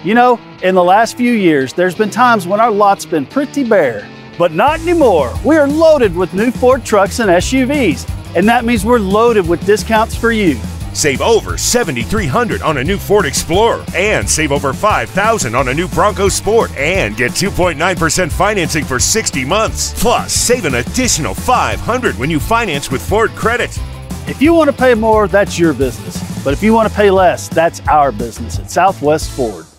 You know, in the last few years, there's been times when our lot's been pretty bare. But not anymore. We are loaded with new Ford trucks and SUVs, and that means we're loaded with discounts for you. Save over $7,300 on a new Ford Explorer and save over $5,000 on a new Bronco Sport and get 2.9% financing for 60 months. Plus, save an additional $500 when you finance with Ford Credit. If you want to pay more, that's your business. But if you want to pay less, that's our business at SouthWest Ford.